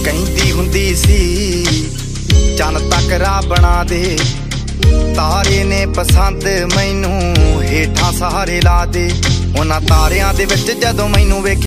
ਕਹਿੰਦੀ ਹੁੰਦੀ ਸੀ ਚੰਨ ਤੱਕ ਰਾਹ ਬਣਾ ਦੇ, ਤਾਰੇ ਨੇ ਪਸੰਦ ਮੈਨੂੰ ਹੇਠਾਂ ਸਹਾਰੇ ਲਾ ਦੇ। ਉਹਨਾਂ ਤਾਰਿਆਂ ਦੇ ਵਿੱਚ ਜਦੋਂ ਮੈਨੂੰ ਵੇਖ